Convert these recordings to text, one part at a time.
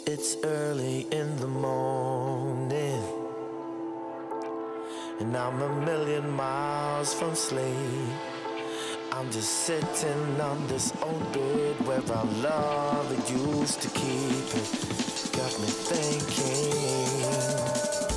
It's early in the morning, and I'm a million miles from sleep. I'm just sitting on this old bed where our love used to keep it. Got me thinking.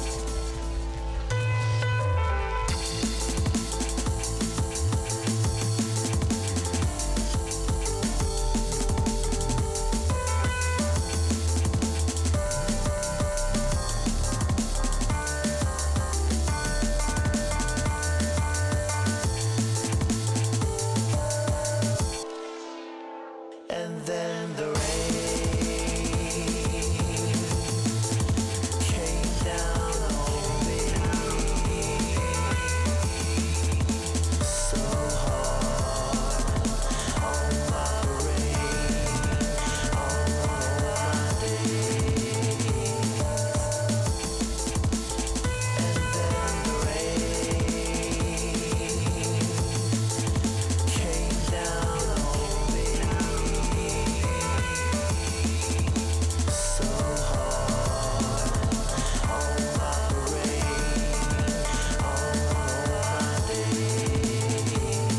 And then the rain came down on me so hard on my brain, on my days. And then the rain came down on me so hard on my brain, on my days.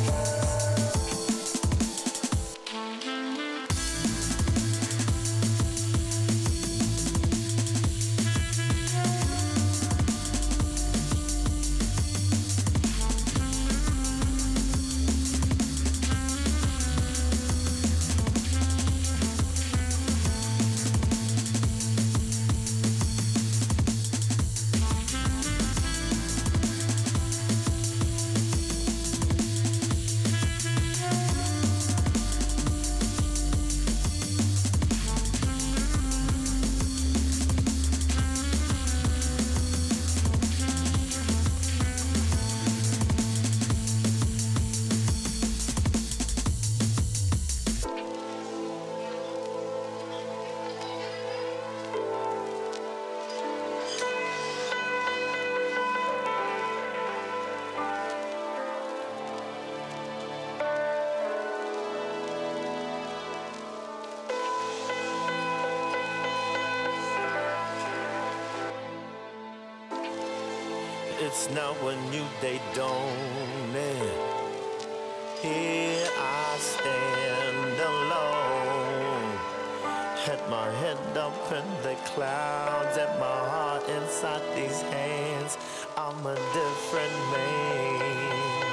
It's now a new day dawning. Here I stand alone, had my head up in the clouds, and my heart inside these hands. I'm a different man.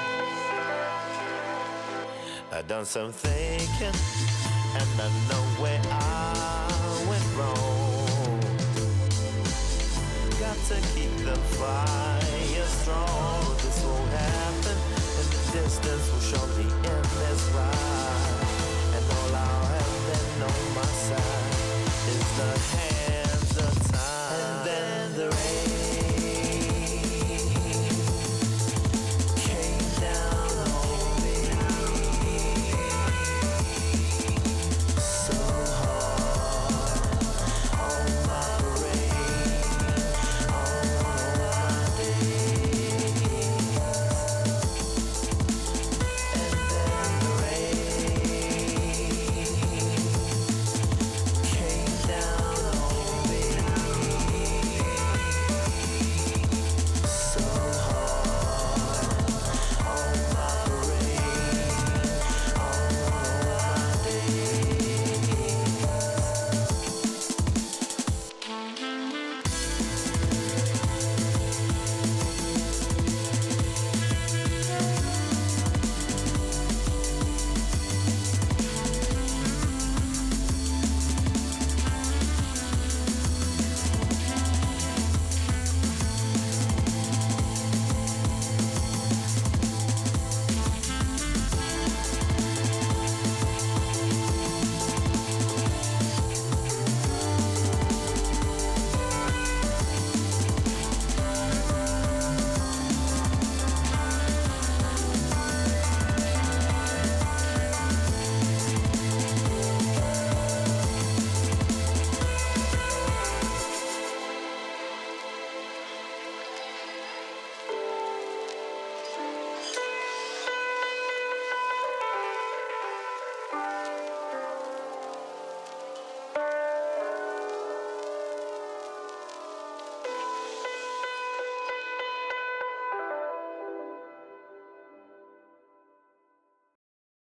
I done some thinking, and I know where I went wrong. Got to keep the fire strong. This won't happen.